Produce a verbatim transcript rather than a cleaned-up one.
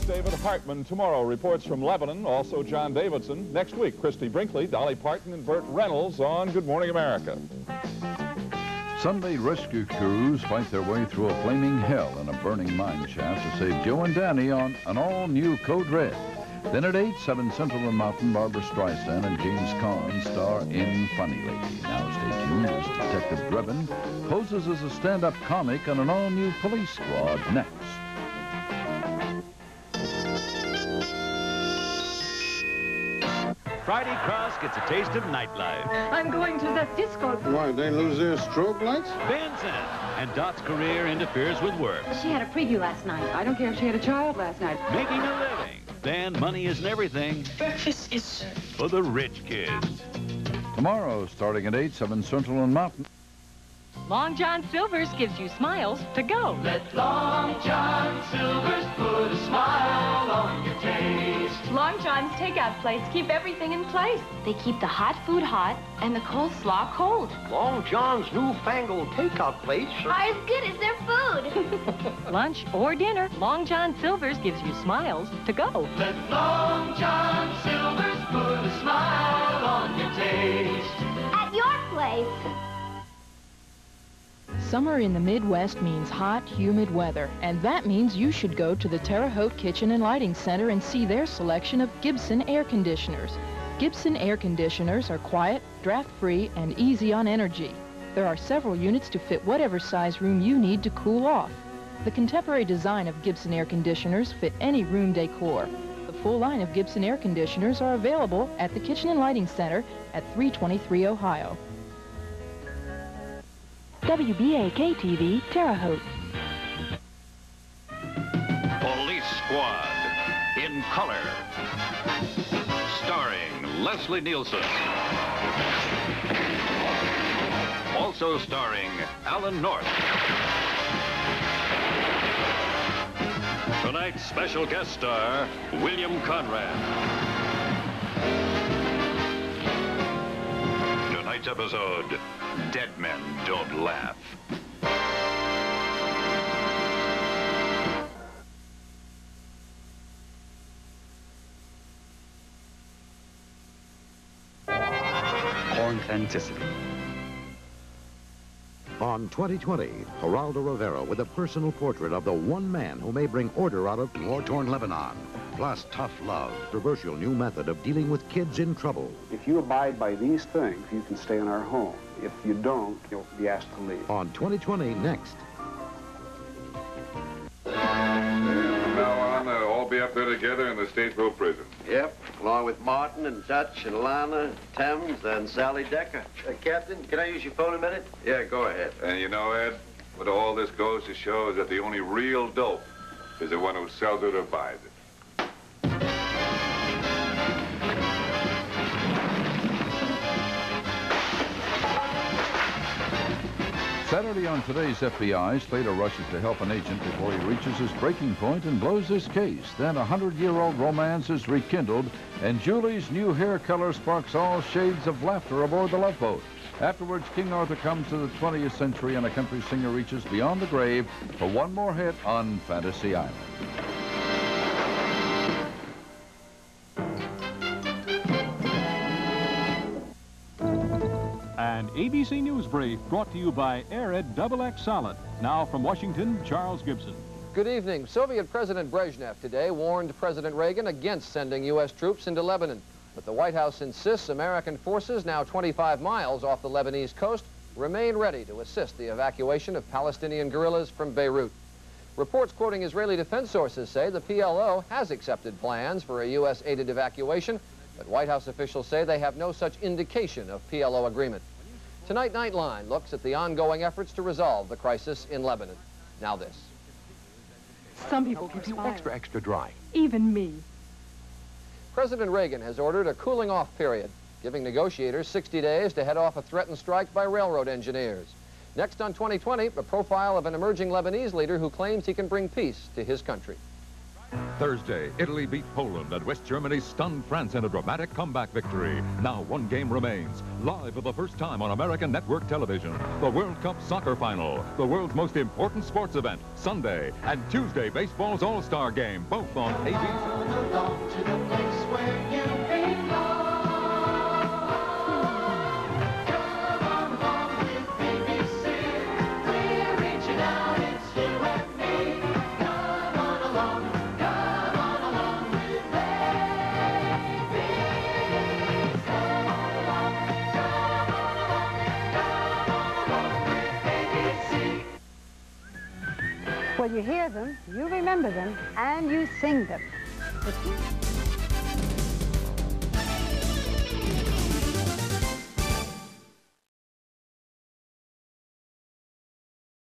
David Hartman. Tomorrow, reports from Lebanon, also John Davidson. Next week, Christy Brinkley, Dolly Parton, and Burt Reynolds on Good Morning America. Sunday rescue crews fight their way through a flaming hell in a burning mine shaft to save Joe and Danny on an all-new Code Red. Then at eight, seven Central and Mountain, Barbara Streisand and James Caan star in Funny Lady. Now stay tuned as Detective Drebin poses as a stand-up comic on an all-new Police Squad next. Friday Cross gets a taste of nightlife. I'm going to that disco. Why, they lose their strobe lights? Benson. And Dot's career interferes with work. She had a preview last night. I don't care if she had a child last night. Making a living. Then money isn't everything. Breakfast is served. For the rich kids. Tomorrow, starting at eight, seven Central and Mountain. Long John Silver's gives you smiles to go. Let Long John Silver's put a smile on your taste. Long John's takeout plates keep everything in place. They keep the hot food hot and the coleslaw cold. Long John's newfangled takeout plates are as good as their food. Lunch or dinner, Long John Silver's gives you smiles to go. Let Long John Silver's put a smile on your taste. At your place. Summer in the Midwest means hot, humid weather, and that means you should go to the Terre Haute Kitchen and Lighting Center and see their selection of Gibson air conditioners. Gibson air conditioners are quiet, draft-free, and easy on energy. There are several units to fit whatever size room you need to cool off. The contemporary design of Gibson air conditioners fit any room decor. The full line of Gibson air conditioners are available at the Kitchen and Lighting Center at three twenty-three Ohio. W B A K T V, Terre Haute. Police Squad in color, starring Leslie Nielsen. Also starring Alan North. Tonight's special guest star, William Conrad. Tonight's episode, Dead Men Don't Laugh. Authenticity. On twenty twenty, Geraldo Rivera with a personal portrait of the one man who may bring order out of war-torn Lebanon. Plus tough love, controversial new method of dealing with kids in trouble. If you abide by these things, you can stay in our home. If you don't, you'll be asked to leave. On twenty twenty next. From now on, they'll all be up there together in the State Row prison. Yep, along with Martin and Dutch and Lana, Thames, and Sally Decker. Uh, Captain, can I use your phone a minute? Yeah, go ahead. And you know, Ed, what all this goes to show is that the only real dope is the one who sells it or buys it. Saturday on today's F B I, Slater rushes to help an agent before he reaches his breaking point and blows his case. Then a hundred-year-old romance is rekindled, and Julie's new hair color sparks all shades of laughter aboard the Love Boat. Afterwards, King Arthur comes to the twentieth century, and a country singer reaches beyond the grave for one more hit on Fantasy Island. An A B C News Brief brought to you by Arid Double X Solid. Now from Washington, Charles Gibson. Good evening. Soviet President Brezhnev today warned President Reagan against sending U S troops into Lebanon. But the White House insists American forces, now twenty-five miles off the Lebanese coast, remain ready to assist the evacuation of Palestinian guerrillas from Beirut. Reports quoting Israeli defense sources say the P L O has accepted plans for a U S-aided evacuation, but White House officials say they have no such indication of P L O agreement. Tonight, Nightline looks at the ongoing efforts to resolve the crisis in Lebanon. Now this. Some people keep you extra, extra dry. Even me. President Reagan has ordered a cooling-off period, giving negotiators sixty days to head off a threatened strike by railroad engineers. Next on twenty twenty, a profile of an emerging Lebanese leader who claims he can bring peace to his country. Thursday, Italy beat Poland and West Germany stunned France in a dramatic comeback victory. Now one game remains. Live for the first time on American network television, the World Cup Soccer Final, the world's most important sports event, Sunday, and Tuesday, baseball's All-Star Game, both on A B C. Well, you hear them, you remember them, and you sing them.